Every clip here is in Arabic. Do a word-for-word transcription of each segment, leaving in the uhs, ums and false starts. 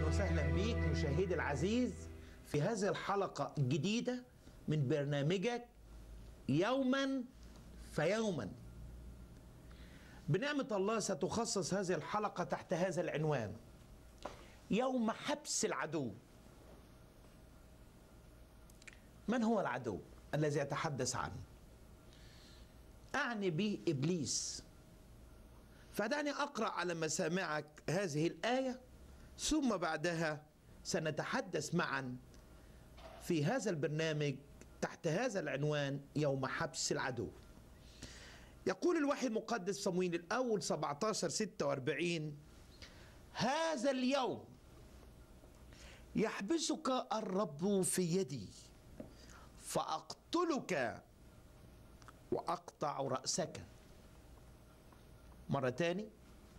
وسهلا بيك مشاهدي العزيز في هذه الحلقة الجديدة من برنامجك يوما فيوما. بنعمة الله ستخصص هذه الحلقة تحت هذا العنوان: يوم حبس العدو. من هو العدو الذي يتحدث عنه؟ أعني به إبليس. فدعني أقرأ على مسامعك هذه الآية، ثم بعدها سنتحدث معا في هذا البرنامج تحت هذا العنوان: يوم حبس العدو. يقول الوحي المقدس صموئيل الأول سبعة عشر ستة وأربعين: هذا اليوم يحبسك الرب في يدي فأقتلك وأقطع رأسك. مرة تاني: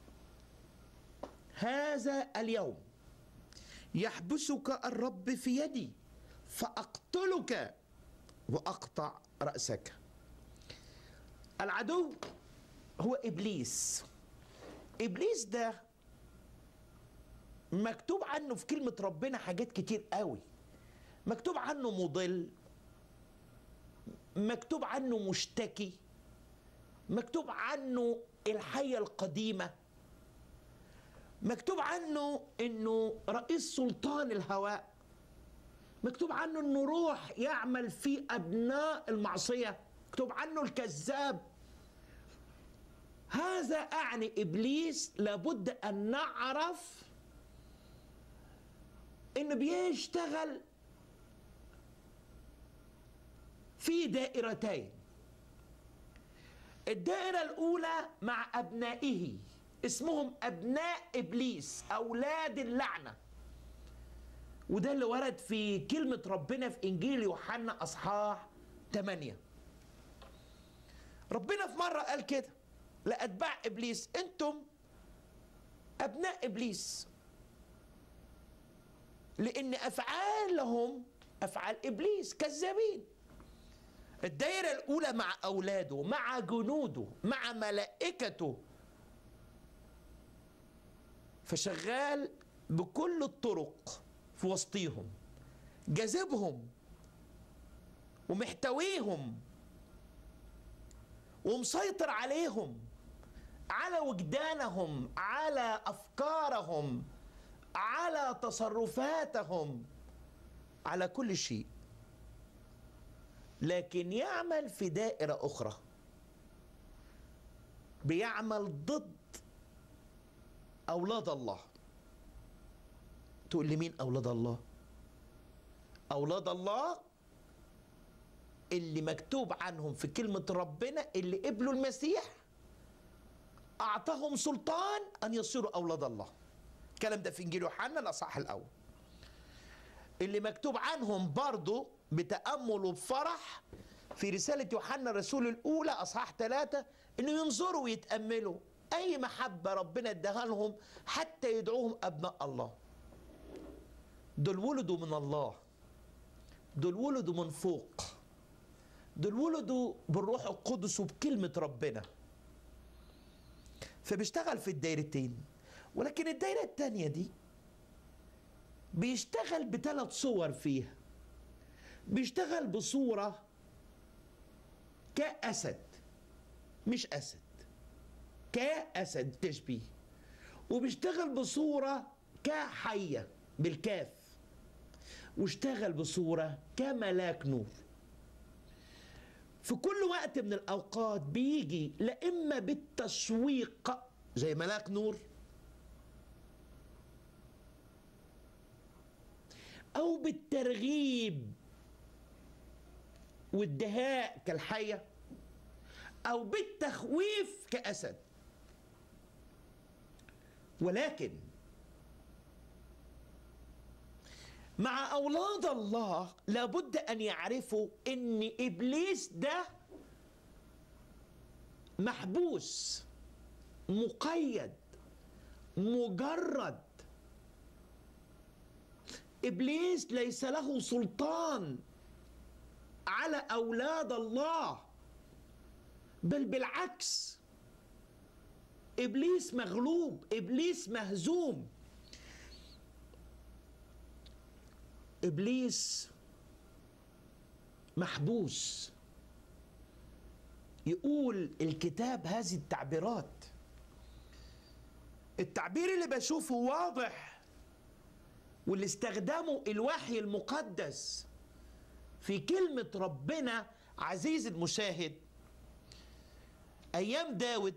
هذا اليوم يحبسك الرب في يدي فأقتلك وأقطع رأسك. العدو هو إبليس. إبليس ده مكتوب عنه في كلمة ربنا حاجات كتير قوي. مكتوب عنه مضل، مكتوب عنه مشتكي، مكتوب عنه الحية القديمة، مكتوب عنه انه رئيس سلطان الهواء، مكتوب عنه انه روح يعمل في ابناء المعصية، مكتوب عنه الكذاب. هذا اعني ابليس لابد ان نعرف انه بيشتغل في دائرتين. الدائرة الأولى مع أبنائه، اسمهم أبناء إبليس، أولاد اللعنة، وده اللي ورد في كلمة ربنا في إنجيل يوحنا أصحاح ثمانية. ربنا في مرة قال كده لأتباع إبليس: أنتم أبناء إبليس، لأن أفعالهم أفعال إبليس، كذابين. الدائرة الأولى مع أولاده، مع جنوده، مع ملائكته، فشغال بكل الطرق في وسطيهم، جاذبهم ومحتويهم ومسيطر عليهم، على وجدانهم، على أفكارهم، على تصرفاتهم، على كل شيء. لكن يعمل في دائرة أخرى، بيعمل ضد أولاد الله. تقول لي مين أولاد الله؟ أولاد الله اللي مكتوب عنهم في كلمة ربنا اللي قبلوا المسيح أعطاهم سلطان أن يصيروا أولاد الله. الكلام ده في إنجيل يوحنا الأصحاح الأول. اللي مكتوب عنهم برضو بتأمل وبفرح في رسالة يوحنا الرسول الأولى أصحاح ثلاثة إنه ينظروا ويتأملوا أي محبة ربنا اداها لهم حتى يدعوهم أبناء الله. دول ولدوا من الله، دول ولدوا من فوق، دول ولدوا بالروح القدس وبكلمة ربنا. فبيشتغل في الدايرتين. ولكن الدايرة التانية دي بيشتغل بثلاث صور فيها. بيشتغل بصورة كأسد، مش أسد، كأسد تشبيه. وبيشتغل بصورة كحية بالكاف، واشتغل بصورة كملاك نور. في كل وقت من الأوقات بيجي لا إما بالتشويق زي ملاك نور، أو بالترغيب والدهاء كالحية، أو بالتخويف كأسد. ولكن مع أولاد الله لابد أن يعرفوا أن إبليس ده محبوس، مقيد، مجرد. إبليس ليس له سلطان على أولاد الله، بل بالعكس إبليس مغلوب، إبليس مهزوم. إبليس محبوس. يقول الكتاب هذه التعبيرات. التعبير اللي بشوفه واضح واللي استخدمه الوحي المقدس في كلمة ربنا عزيز المشاهد أيام داود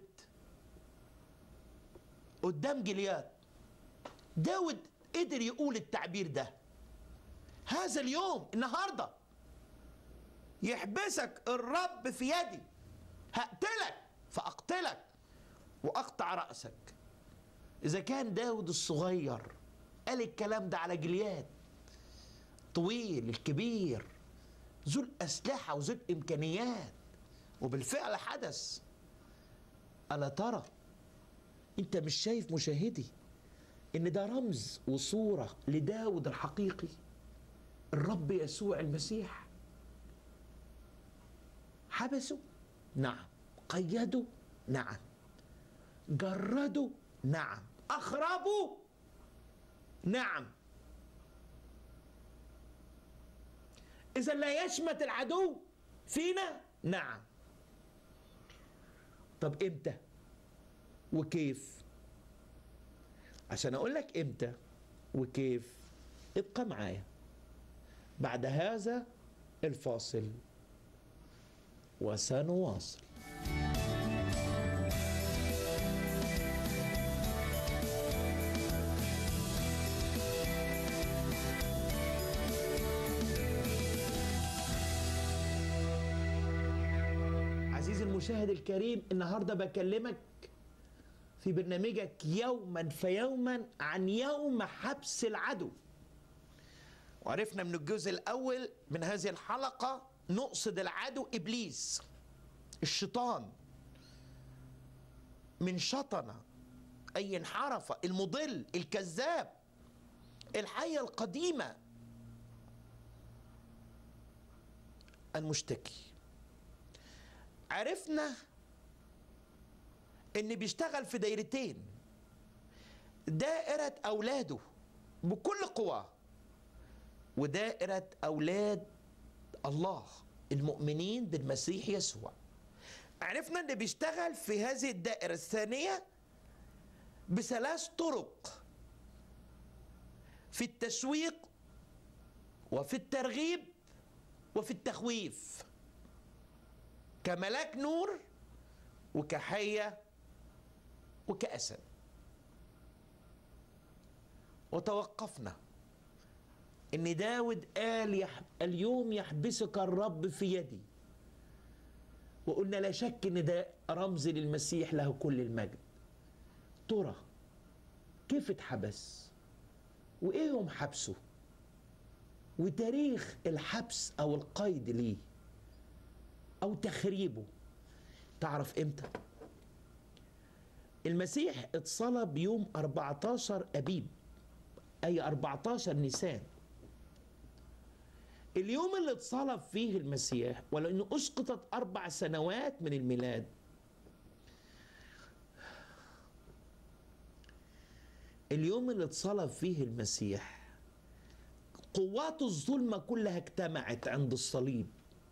قدام جليات. داود قدر يقول التعبير ده. هذا اليوم النهارده يحبسك الرب في يدي، هقتلك فأقتلك وأقطع رأسك. إذا كان داود الصغير قال الكلام ده على جليات طويل الكبير ذو الأسلحة وذو الإمكانيات، وبالفعل حدث. ألا ترى أنت مش شايف مشاهدي إن ده رمز وصورة لداود الحقيقي، الرب يسوع المسيح؟ حبسوا؟ نعم. قيدوا؟ نعم. جردوا؟ نعم. أخربوا؟ نعم. إذا لا يشمت العدو فينا؟ نعم. طب إمتى وكيف؟ عشان أقول لك إمتى وكيف ابقى معايا بعد هذا الفاصل وسنواصل. عزيزي المشاهد الكريم، النهارده بكلمك في برنامجك يوما فيوما عن يوم حبس العدو. وعرفنا من الجزء الأول من هذه الحلقة نقصد العدو إبليس الشيطان، من شطن أي انحرف، المضل الكذاب، الحية القديمة المشتكي. عرفنا إن بيشتغل في دايرتين، دائرة أولاده بكل قواه ودائرة أولاد الله المؤمنين بالمسيح يسوع. عرفنا أنه بيشتغل في هذه الدائرة الثانية بثلاث طرق: في التشويق وفي الترغيب وفي التخويف، كملاك نور وكحية وكأسد. وتوقفنا إن داود قال يح... اليوم يحبسك الرب في يدي، وقلنا لا شك إن ده رمز للمسيح له كل المجد. ترى كيف اتحبس؟ وإيه يوم حبسه؟ وتاريخ الحبس أو القيد ليه أو تخريبه تعرف إمتى؟ المسيح اتصلب يوم أربعة عشر أبيب، أي أربعة عشر نيسان. اليوم اللي اتصلب فيه المسيح، ولأنه أسقطت أربع سنوات من الميلاد، اليوم اللي اتصلب فيه المسيح قوات الظلمة كلها اجتمعت عند الصليب.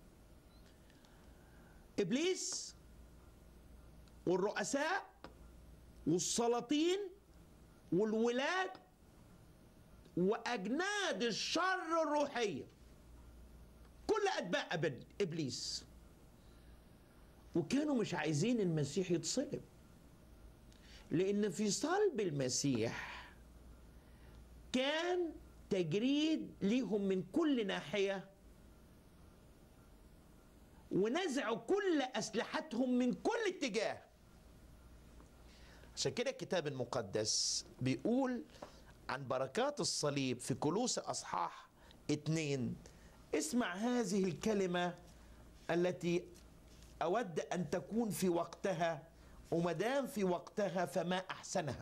إبليس والرؤساء والسلاطين والولاد وأجناد الشر الروحية، كل أتباع إبليس، وكانوا مش عايزين المسيح يتصلب، لأن في صلب المسيح كان تجريد ليهم من كل ناحية، ونزعوا كل أسلحتهم من كل اتجاه. عشان كده الكتاب المقدس بيقول عن بركات الصليب في كولوسي أصحاح اتنين. اسمع هذه الكلمة التي أود أن تكون في وقتها، ومدام في وقتها فما أحسنها.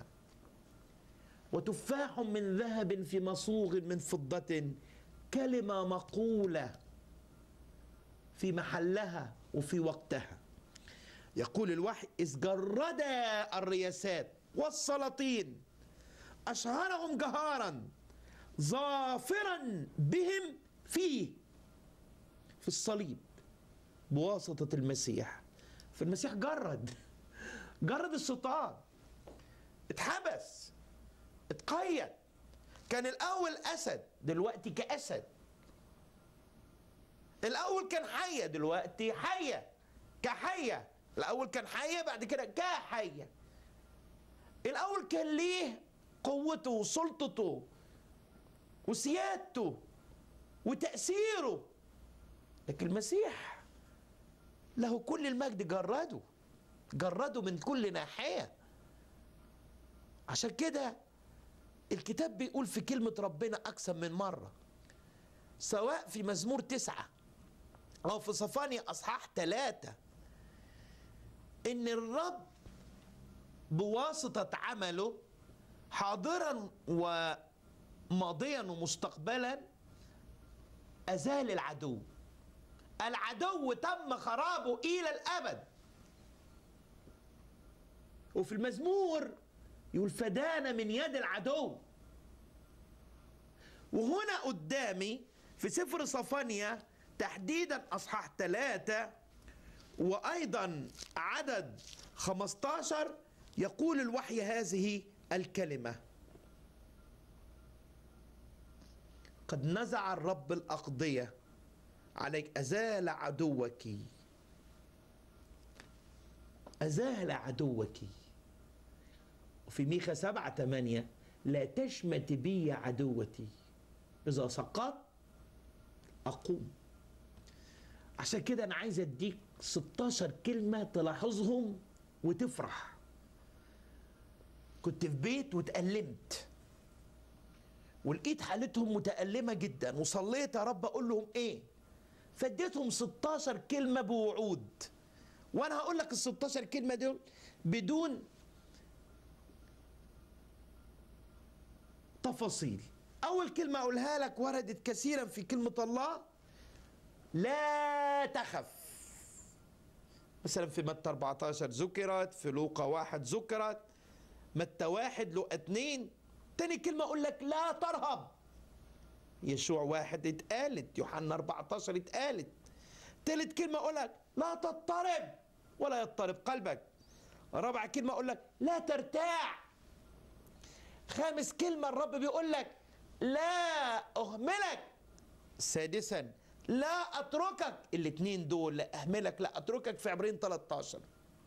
وتفاح من ذهب في مصوغ من فضة، كلمة مقولة في محلها وفي وقتها. يقول الوحي: إذ جرد الرياسات والسلاطين أشهرهم جهارا ظافرا بهم فيه، في الصليب بواسطة المسيح. فالمسيح جرد جرد الشيطان، اتحبس، اتقيد. كان الأول أسد، دلوقتي كأسد. الأول كان حية، دلوقتي حية كحية. الأول كان حية، بعد كده كحية. الأول كان ليه قوته وسلطته وسيادته وتأثيره، لكن المسيح له كل المجد جرده جرده من كل ناحية. عشان كده الكتاب بيقول في كلمة ربنا أكثر من مرة، سواء في مزمور تسعة أو في صفانيا أصحاح ثلاثة، إن الرب بواسطة عمله حاضرا وماضيا ومستقبلا أزال العدو. العدو تم خرابه إلى الأبد. وفي المزمور يقول فدانا من يد العدو. وهنا قدامي في سفر صفانيا تحديدا أصحاح ثلاثة وأيضا عدد خمسة عشر يقول الوحي هذه الكلمة: قد نزع الرب الأقضية عليك، أزال عدوك، أزال عدوك. وفي ميخا سبعة ثمانية: لا تشمت بي عدوتي، إذا سقطت أقوم. عشان كده أنا عايز أديك ستاشر كلمة تلاحظهم وتفرح. كنت في بيت واتألمت ولقيت حالتهم متألمة جدا، وصليت يا رب أقول لهم إيه، فاديتهم ستاشر كلمة بوعود. وأنا هقول لك ال ستاشر كلمة دول بدون تفاصيل. أول كلمة أقولها لك وردت كثيرا في كلمة الله: لا تخف. مثلا في متى أربعة عشر ذكرت، في لوقا واحد ذكرت، متى واحد، لوقا اتنين. تاني كلمة أقول لك لا ترهب، يشوع واحد اتقالت، يوحنا أربعة عشر اتقالت. تالت كلمة أقول لك لا تضطرب ولا يضطرب قلبك. رابع كلمة أقول لك لا ترتاع. خامس كلمة الرب بيقول لك لا أهملك. سادسا لا أتركك. الاتنين دول، لا أهملك لا أتركك، في عبرين ثلاثة عشر.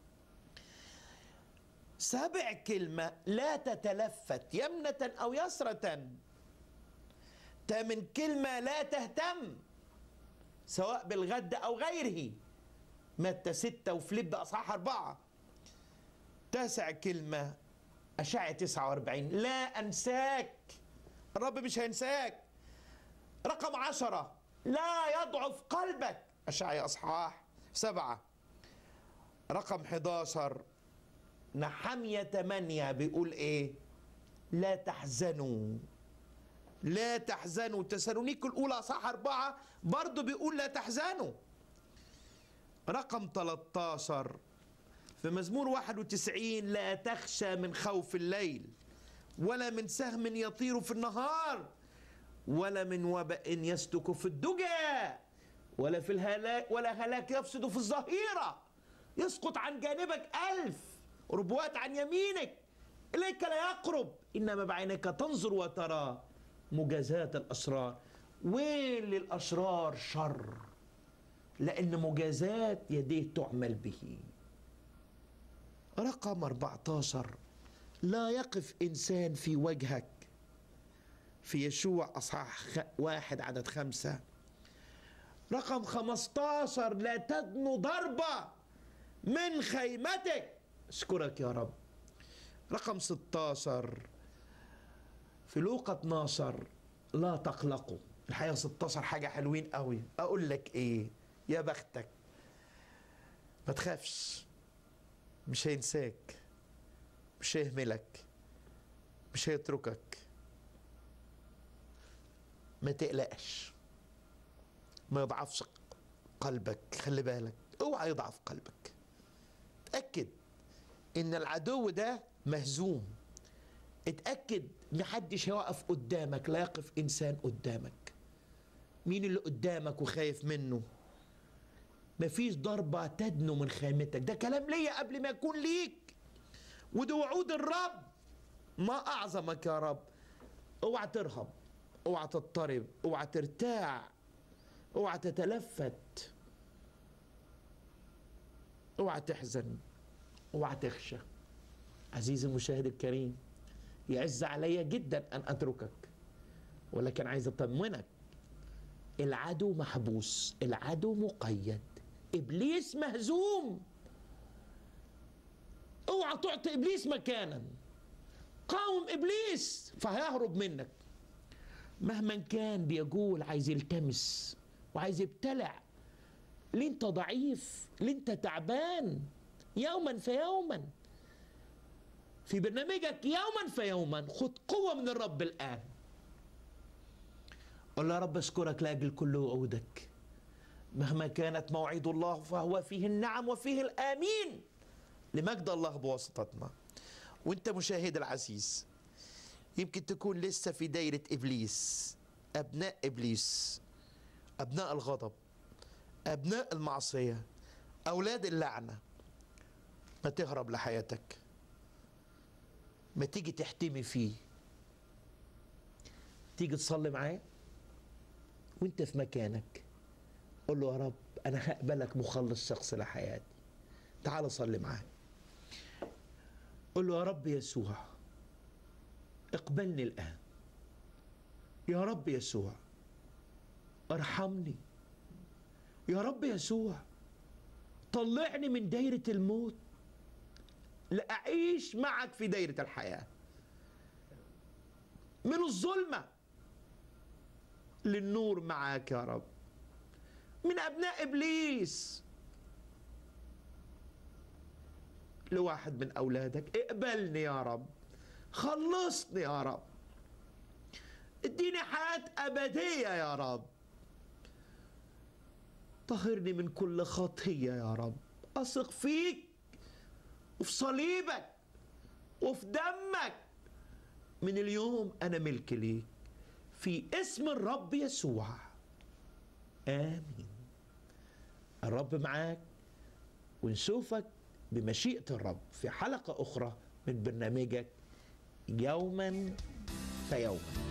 سابع كلمة لا تتلفت يمنة أو يسرة. تامن كلمة لا تهتم، سواء بالغد أو غيره، متى ستة وفليب أصحاح أربعة. تاسع كلمة أشعياء تسعة وأربعين: لا أنساك. الرب مش هينساك. رقم عشرة: لا يضعف قلبك، أشعياء أصحاح سبعة. رقم حداشر نحمية ثمانية بيقول إيه؟ لا تحزنوا. لا تحزنوا. تسالونيك الأولى أصحاح أربعة برضو بيقول لا تحزنوا. رقم ثلاثة عشر في مزمور واحد وتسعين: لا تخشى من خوف الليل، ولا من سهم يطير في النهار، ولا من وباء يسلك في الدجى، ولا في الهلاك ولا هلاك يفسد في الظهيرة. يسقط عن جانبك ألف، ربوات عن يمينك، إليك لا يقرب، إنما بعينك تنظر وترى مجازات الأشرار. ويل للأشرار شر، لأن مجازات يديه تعمل به. رقم أربعة عشر: لا يقف إنسان في وجهك، في يشوع أصحاح واحد عدد خمسة. رقم خمسة عشر: لا تدنو ضربة من خيمتك. أشكرك يا رب. رقم ستة عشر في لوقا اثنا عشر: لا تقلقوا. الحقيقة ستة عشر حاجة حلوين قوي. أقول لك إيه؟ يا بختك، ما تخافش، مش هينساك، مش هيهملك، مش هيتركك. ما تقلقش، ما يضعفش قلبك. خلي بالك، اوعى يضعف قلبك. تأكد ان العدو ده مهزوم، اتأكد محدش هيقف قدامك، لا يقف إنسان قدامك. مين اللي قدامك وخايف منه؟ مفيش ضربة تدنو من خيمتك. ده كلام ليا قبل ما يكون ليك، وده وعود الرب. ما أعظمك يا رب. اوعى ترهب، اوعى تضطرب، اوعى ترتاع، اوعى تتلفت، اوعى تحزن، اوعى تخشى. عزيزي المشاهد الكريم، يعز علي جدا أن أتركك، ولكن عايز أطمنك، العدو محبوس، العدو مقيد، إبليس مهزوم. اوعى تعطي إبليس مكانا. قاوم إبليس فهيهرب منك. مهما كان بيقول عايز يلتمس وعايز يبتلع. ليه انت ضعيف؟ ليه انت تعبان؟ يوما فيوما في برنامجك يوما فيوما خد قوة من الرب الآن. قل يا رب أشكرك لأجل كل وعودك. مهما كانت موعد الله فهو فيه النعم وفيه الآمين لمجد الله بواسطتنا. وانت مشاهد العزيز، يمكن تكون لسه في دايرة إبليس، أبناء إبليس، أبناء الغضب، أبناء المعصية، أولاد اللعنة. ما تهرب لحياتك، ما تيجي تحتمي فيه، تيجي تصلي معاه وانت في مكانك. قل له يا رب أنا هقبلك مخلص شخص لحياتي. تعال صلي معاه. قل له يا رب يسوع اقبلني الآن. يا رب يسوع ارحمني. يا رب يسوع طلعني من دايرة الموت لأعيش معك في دايرة الحياة، من الظلمة للنور معك يا رب، من أبناء إبليس لواحد من أولادك. اقبلني يا رب، خلصني يا رب، اديني حياة أبدية يا رب، طهرني من كل خطية يا رب. أثق فيك وفي صليبك وفي دمك. من اليوم أنا ملك ليك في اسم الرب يسوع، آمين. الرب معاك، ونشوفك بمشيئة الرب في حلقة أخرى من برنامجك يوما فيوما.